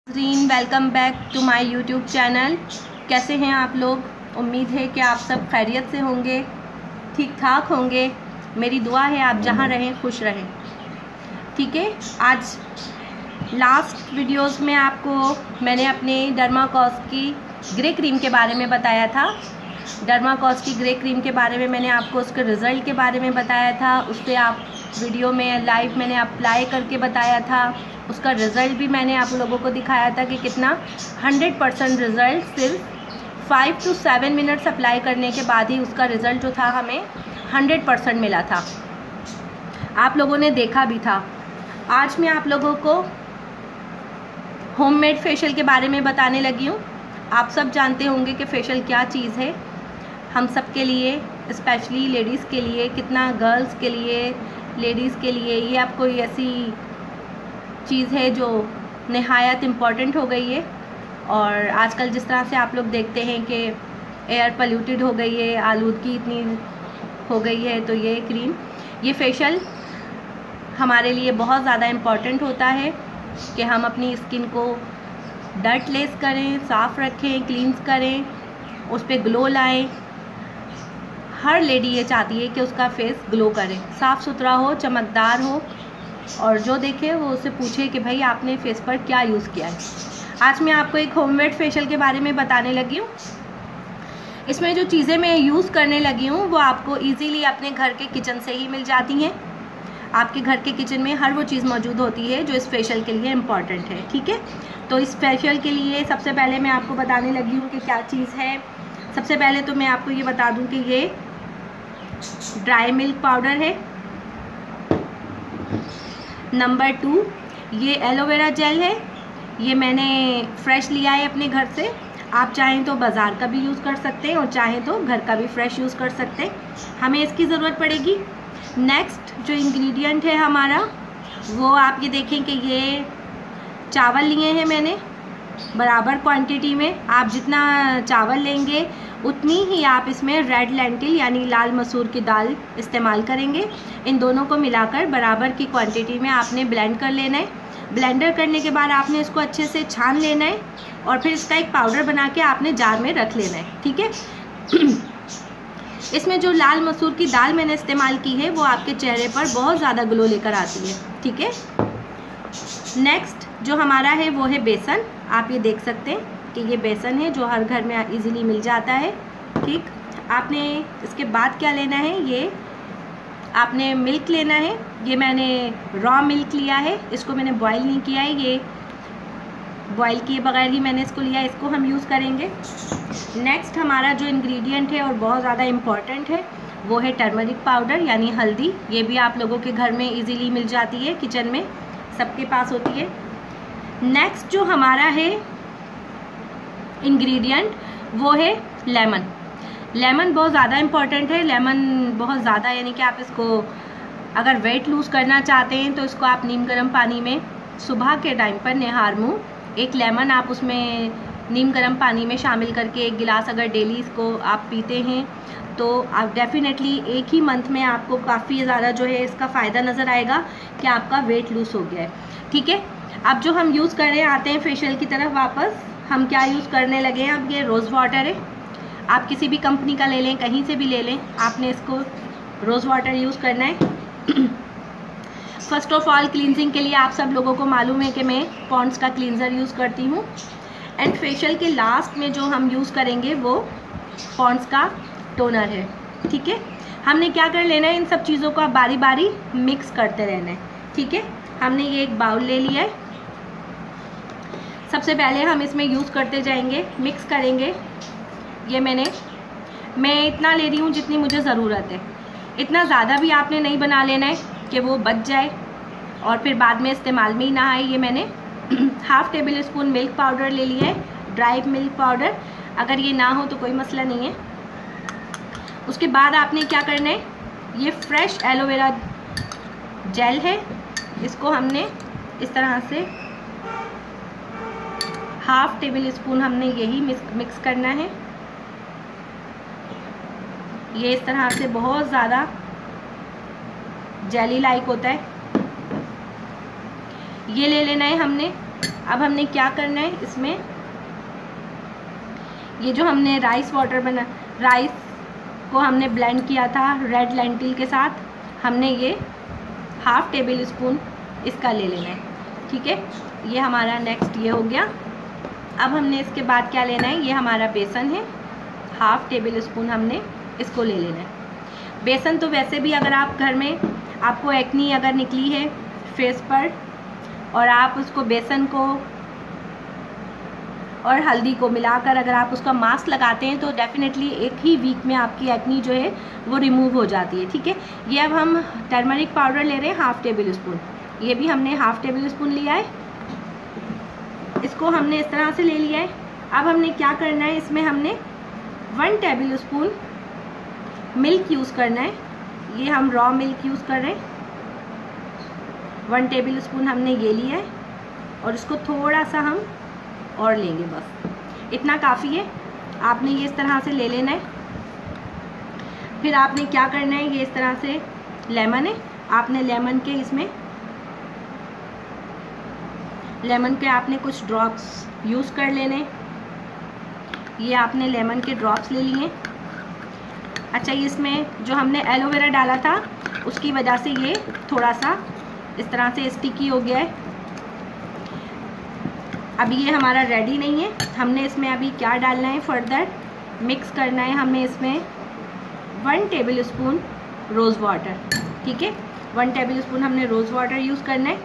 Welcome back to my YouTube channel. कैसे हैं आप लोग? उम्मीद है कि आप सब खैरियत से होंगे, ठीक ठाक होंगे। मेरी दुआ है आप जहां रहें खुश रहें। ठीक है, आज लास्ट वीडियोस में आपको मैंने अपने डर्माकॉस की ग्रे क्रीम के बारे में बताया था। डर्माकॉस की ग्रे क्रीम के बारे में मैंने आपको उसके रिज़ल्ट के बारे में बताया था। उस पर आप वीडियो में लाइव मैंने अप्लाई करके बताया था। उसका रिज़ल्ट भी मैंने आप लोगों को दिखाया था कि कितना 100% रिज़ल्ट सिर्फ 5 to 7 मिनट्स अप्लाई करने के बाद ही उसका रिज़ल्ट जो था हमें 100% मिला था। आप लोगों ने देखा भी था। आज मैं आप लोगों को होममेड फेशियल के बारे में बताने लगी हूँ। आप सब जानते होंगे कि फेशियल क्या चीज़ है हम सब के लिए, स्पेशली लेडीज़ के लिए, कितना गर्ल्स के लिए, लेडीज़ के लिए ये अब कोई ऐसी चीज़ है जो नहायत इम्पॉर्टेंट हो गई है। और आजकल जिस तरह से आप लोग देखते हैं कि एयर पोल्यूटेड हो गई है, आलूदगी इतनी हो गई है, तो ये क्रीम, ये फेशियल हमारे लिए बहुत ज़्यादा इम्पॉर्टेंट होता है कि हम अपनी स्किन को डर्टलेस करें, साफ़ रखें, क्लींस करें, उस पर ग्लो लाएं। हर लेडी ये चाहती है कि उसका फेस ग्लो करे, साफ़ सुथरा हो, चमकदार हो, और जो देखे वो उससे पूछे कि भाई आपने फेस पर क्या यूज़ किया है। आज मैं आपको एक होममेड फेशियल के बारे में बताने लगी हूँ। इसमें जो चीज़ें मैं यूज़ करने लगी हूँ वो आपको इजीली अपने घर के किचन से ही मिल जाती हैं। आपके घर के किचन में हर वो चीज़ मौजूद होती है जो इस फेशियल के लिए इम्पॉर्टेंट है। ठीक है, तो इस फेशियल के लिए सबसे पहले मैं आपको बताने लगी हूँ कि क्या चीज़ है। सबसे पहले तो मैं आपको ये बता दूँ कि ये ड्राई मिल्क पाउडर है। नंबर 2, ये एलोवेरा जेल है। ये मैंने फ्रेश लिया है अपने घर से। आप चाहें तो बाज़ार का भी यूज़ कर सकते हैं और चाहें तो घर का भी फ्रेश यूज़ कर सकते हैं। हमें इसकी ज़रूरत पड़ेगी। नेक्स्ट जो इंग्रेडिएंट है हमारा, वो आप ये देखें कि ये चावल लिए हैं मैंने बराबर क्वांटिटी में। आप जितना चावल लेंगे उतनी ही आप इसमें रेड लेंटिल यानी लाल मसूर की दाल इस्तेमाल करेंगे। इन दोनों को मिलाकर बराबर की क्वांटिटी में आपने ब्लेंड कर लेना है। ब्लेंडर करने के बाद आपने इसको अच्छे से छान लेना है और फिर इसका एक पाउडर बना के आपने जार में रख लेना है। ठीक है, इसमें जो लाल मसूर की दाल मैंने इस्तेमाल की है वो आपके चेहरे पर बहुत ज़्यादा ग्लो लेकर आती है। ठीक है, नेक्स्ट जो हमारा है वो है बेसन। आप ये देख सकते हैं कि ये बेसन है जो हर घर में इजीली मिल जाता है। ठीक, आपने इसके बाद क्या लेना है, ये आपने मिल्क लेना है। ये मैंने रॉ मिल्क लिया है, इसको मैंने बॉईल नहीं किया है, ये बॉईल किए बगैर ही मैंने इसको लिया है, इसको हम यूज़ करेंगे। नेक्स्ट हमारा जो इंग्रेडिएंट है और बहुत ज़्यादा इम्पॉर्टेंट है वो है टर्मरिक पाउडर यानी हल्दी। ये भी आप लोगों के घर में इजीली मिल जाती है, किचन में सबके पास होती है। नेक्स्ट जो हमारा है इंग्रेडिएंट वो है लेमन। लेमन बहुत ज़्यादा इम्पॉर्टेंट है। लेमन बहुत ज़्यादा यानी कि आप इसको अगर वेट लूज़ करना चाहते हैं तो इसको आप नीम गर्म पानी में सुबह के टाइम पर निहार मुँह एक लेमन आप उसमें नीम गर्म पानी में शामिल करके 1 गिलास अगर डेली इसको आप पीते हैं तो आप डेफिनेटली एक ही मंथ में आपको काफ़ी ज़्यादा जो है इसका फ़ायदा नज़र आएगा कि आपका वेट लूज़ हो गया है। ठीक है, अब जो हम यूज़ कर रहे हैं, आते हैं फेशियल की तरफ वापस। हम क्या यूज़ करने लगे हैं, अब ये रोज़ वाटर है। आप किसी भी कंपनी का ले लें, कहीं से भी ले लें, आपने इसको रोज़ वाटर यूज़ करना है। फर्स्ट ऑफ ऑल क्लींजिंग के लिए आप सब लोगों को मालूम है कि मैं पॉन्ड्स का क्लींजर यूज़ करती हूँ। एंड फेशियल के लास्ट में जो हम यूज़ करेंगे वो पॉन्ड्स का टोनर है। ठीक है, हमने क्या कर लेना है, इन सब चीज़ों को आप बारी बारी मिक्स करते रहना है। ठीक है, हमने ये एक बाउल ले लिया है। सबसे पहले हम इसमें यूज़ करते जाएंगे, मिक्स करेंगे। ये मैं इतना ले रही हूँ जितनी मुझे ज़रूरत है। इतना ज़्यादा भी आपने नहीं बना लेना है कि वो बच जाए और फिर बाद में इस्तेमाल में ही ना आए। ये मैंने half tablespoon milk powder ले लिया है, ड्राई मिल्क पाउडर। अगर ये ना हो तो कोई मसला नहीं है। उसके बाद आपने क्या करना है, ये फ्रेश एलोवेरा जेल है, इसको हमने इस तरह से हाफ़ टेबल स्पून हमने यही मिक्स करना है। ये इस तरह से बहुत ज़्यादा जेली लाइक होता है। ये ले लेना है हमने अब हमने क्या करना है, इसमें ये जो हमने राइस को हमने ब्लेंड किया था रेड लेंटिल के साथ, हमने ये 1/2 टेबल स्पून इसका ले लेना है। ठीक है, ये हमारा नेक्स्ट ये हो गया। अब हमने इसके बाद क्या लेना है, ये हमारा बेसन है, 1/2 टेबल स्पून हमने इसको ले लेना है। बेसन तो वैसे भी अगर आप घर में आपको एक्नी अगर निकली है फेस पर और आप उसको बेसन को और हल्दी को मिलाकर अगर आप उसका मास्क लगाते हैं तो डेफिनेटली एक ही वीक में आपकी एक्नी जो है वो रिमूव हो जाती है। ठीक है, ये अब हम टर्मरिक पाउडर ले रहे हैं 1/2 टेबल स्पून, ये भी हमने 1/2 टेबल स्पून लिया है, इसको हमने इस तरह से ले लिया है। अब हमने क्या करना है, इसमें हमने 1 टेबल स्पून मिल्क यूज़ करना है, ये हम रॉ मिल्क यूज़ कर रहे हैं। 1 टेबल स्पून हमने ये लिया है और इसको थोड़ा सा हम और लेंगे, बस इतना काफ़ी है। आपने ये इस तरह से ले लेना है। फिर आपने क्या करना है, ये इस तरह से लेमन है, आपने लेमन के आपने कुछ ड्रॉप्स यूज़ कर लेने। ये आपने लेमन के ड्रॉप्स ले लिए। अच्छा, ये इसमें जो हमने एलोवेरा डाला था उसकी वजह से ये थोड़ा सा इस तरह से स्टिकी हो गया है। अभी ये हमारा रेडी नहीं है, हमने इसमें अभी क्या डालना है, फर्दर मिक्स करना है हमें इसमें 1 टेबल स्पून रोज़ वाटर। ठीक है, 1 टेबल स्पून हमने रोज़ वाटर यूज़ करना है।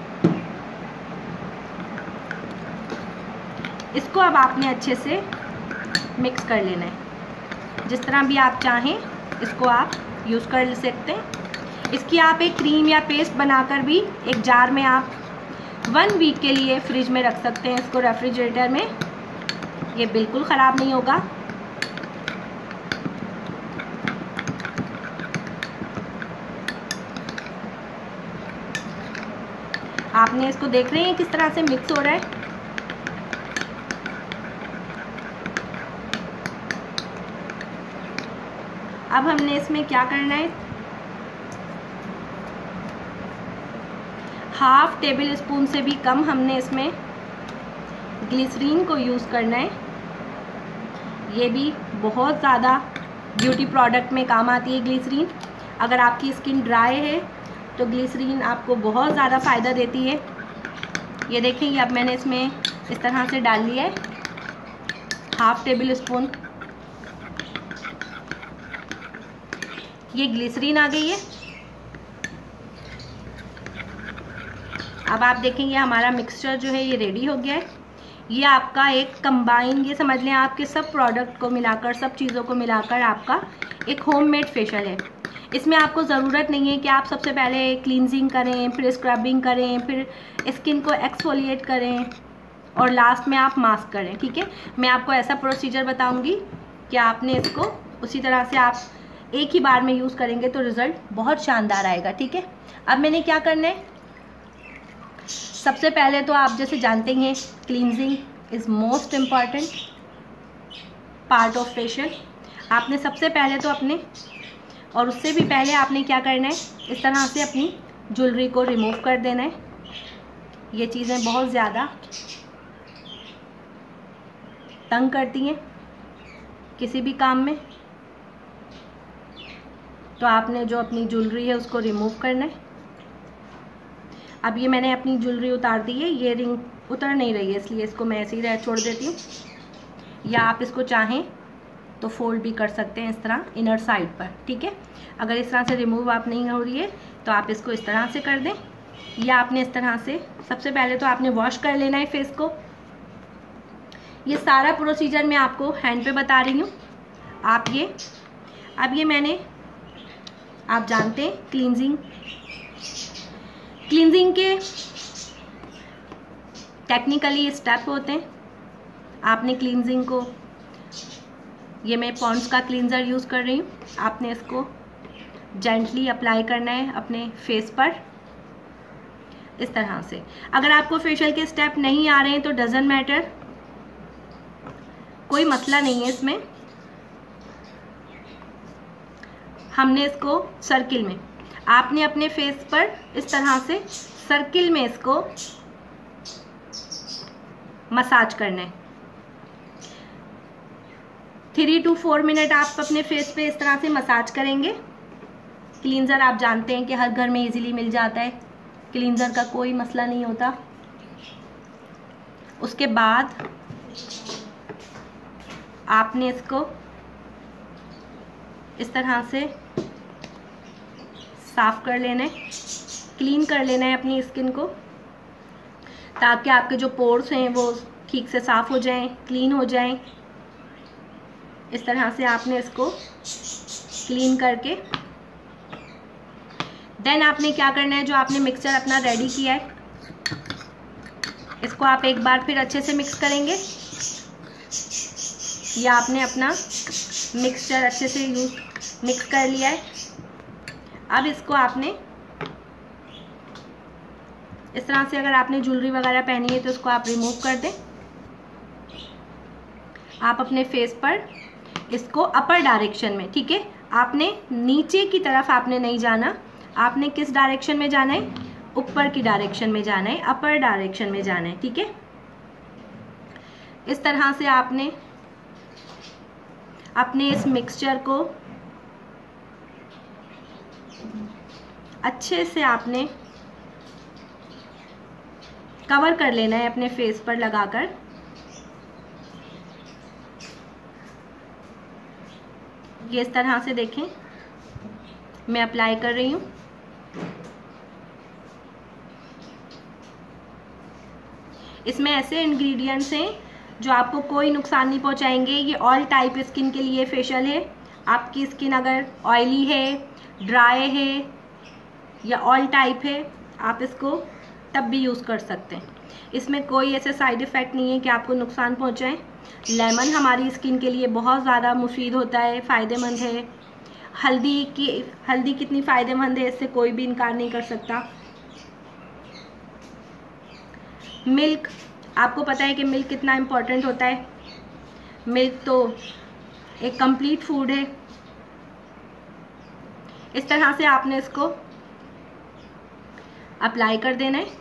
इसको अब आपने अच्छे से मिक्स कर लेना है, जिस तरह भी आप चाहें इसको आप यूज़ कर सकते हैं। इसकी आप एक क्रीम या पेस्ट बनाकर भी एक जार में आप 1 वीक के लिए फ्रिज में रख सकते हैं इसको, रेफ्रिजरेटर में, ये बिल्कुल ख़राब नहीं होगा। आपने इसको देख रहे हैं किस तरह से मिक्स हो रहा है। अब हमने इसमें क्या करना है, 1/2 टेबल स्पून से भी कम हमने इसमें ग्लिसरीन को यूज़ करना है। ये भी बहुत ज़्यादा ब्यूटी प्रोडक्ट में काम आती है ग्लिसरीन। अगर आपकी स्किन ड्राई है तो ग्लिसरीन आपको बहुत ज़्यादा फ़ायदा देती है। ये देखें, ये अब मैंने इसमें इस तरह से डाल लिया है 1/2 टेबल स्पून, ये ग्लिसरीन आ गई है। अब आप देखेंगे हमारा मिक्सचर जो है ये रेडी हो गया है। ये आपका एक कंबाइन, ये समझ लें आपके सब प्रोडक्ट को मिलाकर, सब चीज़ों को मिलाकर आपका एक होममेड फेशियल है। इसमें आपको ज़रूरत नहीं है कि आप सबसे पहले क्लींजिंग करें, फिर स्क्रबिंग करें, फिर स्किन को एक्सफोलिएट करें और लास्ट में आप मास्क करें। ठीक है, मैं आपको ऐसा प्रोसीजर बताऊंगी कि आपने इसको उसी तरह से आप एक ही बार में यूज़ करेंगे तो रिज़ल्ट बहुत शानदार आएगा। ठीक है, अब मैंने क्या करना है, सबसे पहले तो आप जैसे जानते हैं cleansing is most important part of facial. आपने सबसे पहले तो अपने, और उससे भी पहले आपने क्या करना है, इस तरह से अपनी ज्वेलरी को रिमूव कर देना है। ये चीज़ें बहुत ज़्यादा तंग करती हैं किसी भी काम में, तो आपने जो अपनी ज्वेलरी है उसको रिमूव करना है। अब ये मैंने अपनी ज्वेलरी उतार दी है, ये रिंग उतर नहीं रही है इसलिए इसको मैं ऐसे ही छोड़ देती हूँ, या आप इसको चाहें तो फोल्ड भी कर सकते हैं इस तरह इनर साइड पर। ठीक है, अगर इस तरह से रिमूव आप नहीं हो रही है तो आप इसको इस तरह से कर दें, या आपने इस तरह से सबसे पहले तो आपने वॉश कर लेना है फेस को। ये सारा प्रोसीजर मैं आपको हैंड पे बता रही हूँ। आप ये, अब ये मैंने, आप जानते हैं क्लींजिंग के टेक्निकली स्टेप होते हैं। आपने क्लींजिंग को, ये मैं पॉन्ड्स का क्लींजर यूज़ कर रही हूँ, आपने इसको जेंटली अप्लाई करना है अपने फेस पर इस तरह से। अगर आपको फेशियल के स्टेप नहीं आ रहे हैं तो डजंट मैटर, कोई मसला नहीं है इसमें। हमने इसको सर्किल में, आपने अपने फेस पर इस तरह से सर्किल में इसको मसाज करना है। 3 to 4 मिनट आप अपने फेस पे इस तरह से मसाज करेंगे। क्लींजर आप जानते हैं कि हर घर में इजीली मिल जाता है, क्लींजर का कोई मसला नहीं होता। उसके बाद आपने इसको इस तरह से साफ कर लेना है, क्लीन कर लेना है अपनी स्किन को, ताकि आपके जो पोर्स हैं वो ठीक से साफ हो जाएं, क्लीन हो जाएं। इस तरह से आपने इसको क्लीन करके देन आपने क्या करना है, जो आपने मिक्सचर अपना रेडी किया है इसको आप एक बार फिर अच्छे से मिक्स करेंगे। या आपने अपना मिक्सचर अच्छे से मिक्स कर लिया है। अब इसको आपने इस तरह से, अगर आपने ज्वेलरी वगैरह पहनी है तो उसको आप रिमूव कर दें। आप अपने फेस पर इसको अपर डायरेक्शन में, ठीक है, आपने नीचे की तरफ आपने नहीं जाना, आपने किस डायरेक्शन में जाना है, ऊपर की डायरेक्शन में जाना है, अपर डायरेक्शन में जाना है, ठीक है। इस तरह से आपने अपने इस मिक्सचर को अच्छे से आपने कवर कर लेना है अपने फेस पर लगाकर। ये इस तरह से देखें मैं अप्लाई कर रही हूँ। इसमें ऐसे इंग्रेडिएंट्स हैं जो आपको कोई नुकसान नहीं पहुंचाएंगे। ये ऑल टाइप स्किन के लिए फेशियल है। आपकी स्किन अगर ऑयली है, ड्राई है या ऑल टाइप है, आप इसको तब भी यूज़ कर सकते हैं। इसमें कोई ऐसे साइड इफ़ेक्ट नहीं है कि आपको नुकसान पहुंचाएं। लेमन हमारी स्किन के लिए बहुत ज़्यादा मुफीद होता है, फ़ायदेमंद है। हल्दी कितनी फ़ायदेमंद है, इससे कोई भी इनकार नहीं कर सकता। मिल्क, आपको पता है कि मिल्क कितना इम्पोर्टेंट होता है। मिल्क तो एक कंप्लीट फूड है। इस तरह से आपने इसको अप्लाई कर देना है।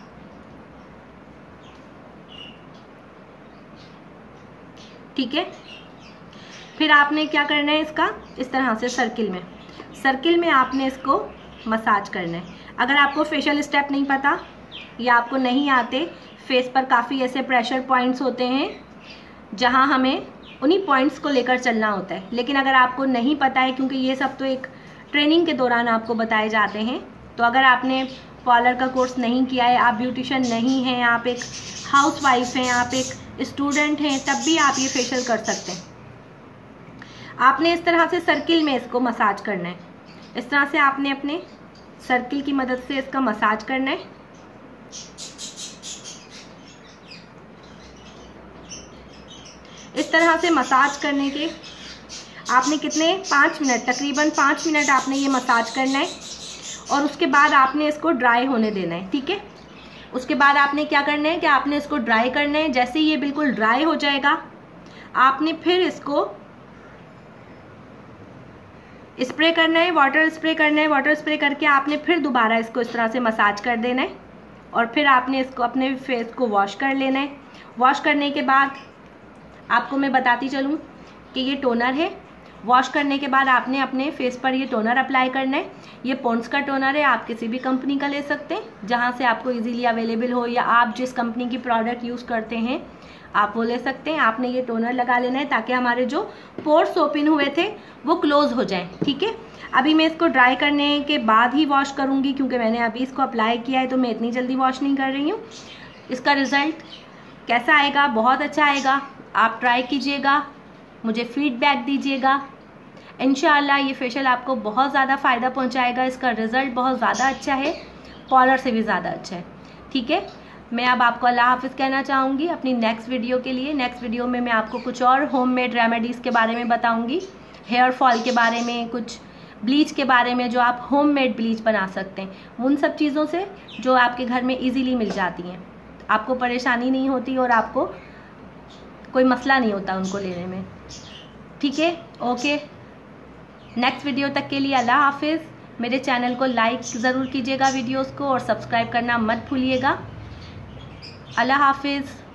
ठीक है, फिर आपने क्या करना है, इसका इस तरह से सर्किल में आपने इसको मसाज करना है। अगर आपको फेशियल स्टेप नहीं पता या आपको नहीं आते, फेस पर काफ़ी ऐसे प्रेशर पॉइंट्स होते हैं जहां हमें उन्हीं पॉइंट्स को लेकर चलना होता है। लेकिन अगर आपको नहीं पता है, क्योंकि ये सब तो एक ट्रेनिंग के दौरान आपको बताए जाते हैं, तो अगर आपने पार्लर का कोर्स नहीं किया है, आप ब्यूटिशियन नहीं हैं, आप एक हाउसवाइफ हैं, आप एक स्टूडेंट हैं, तब भी आप ये फेशियल कर सकते हैं। आपने इस तरह से सर्किल में इसको मसाज करना है। इस तरह से आपने अपने सर्किल की मदद से इसका मसाज करना है। इस तरह से मसाज करने के आपने कितने 5 मिनट, तकरीबन 5 मिनट आपने ये मसाज करना है और उसके बाद आपने इसको ड्राई होने देना है। ठीक है, उसके बाद आपने क्या करना है कि आपने इसको ड्राई करना है। जैसे ही ये बिल्कुल ड्राई हो जाएगा, आपने फिर इसको स्प्रे करना है, वाटर स्प्रे करना है। वाटर स्प्रे करके आपने फिर दोबारा इसको इस तरह से मसाज कर देना है और फिर आपने इसको अपने फेस को वॉश कर लेना है। वॉश करने के बाद आपको मैं बताती चलूँ कि ये टोनर है। वॉश करने के बाद आपने अपने फेस पर ये टोनर अप्लाई करना है। ये पॉन्ड्स का टोनर है, आप किसी भी कंपनी का ले सकते हैं जहाँ से आपको इजीली अवेलेबल हो, या आप जिस कंपनी की प्रोडक्ट यूज़ करते हैं आप वो ले सकते हैं। आपने ये टोनर लगा लेना है ताकि हमारे जो पोर्स ओपन हुए थे वो क्लोज हो जाएं। ठीक है, अभी मैं इसको ड्राई करने के बाद ही वॉश करूँगी, क्योंकि मैंने अभी इसको अप्लाई किया है तो मैं इतनी जल्दी वॉश नहीं कर रही हूँ। इसका रिज़ल्ट कैसा आएगा? बहुत अच्छा आएगा। आप ट्राई कीजिएगा, मुझे फीडबैक दीजिएगा। इंशाअल्लाह ये फेशियल आपको बहुत ज़्यादा फ़ायदा पहुंचाएगा। इसका रिज़ल्ट बहुत ज़्यादा अच्छा है, पार्लर से भी ज़्यादा अच्छा है। ठीक है, मैं अब आपको अल्लाह हाफ़िज़ कहना चाहूँगी अपनी नेक्स्ट वीडियो के लिए। नेक्स्ट वीडियो में मैं आपको कुछ और होममेड रेमेडीज़ के बारे में बताऊँगी, हेयर फॉल के बारे में, कुछ ब्लीच के बारे में जो आप होममेड ब्लीच बना सकते हैं, उन सब चीज़ों से जो आपके घर में ईज़िली मिल जाती हैं। आपको परेशानी नहीं होती और आपको कोई मसला नहीं होता उनको लेने में। ठीक है, ओके, नेक्स्ट वीडियो तक के लिए अल्लाह हाफिज़। मेरे चैनल को लाइक ज़रूर कीजिएगा वीडियोस को, और सब्सक्राइब करना मत भूलिएगा। अल्लाह हाफिज़।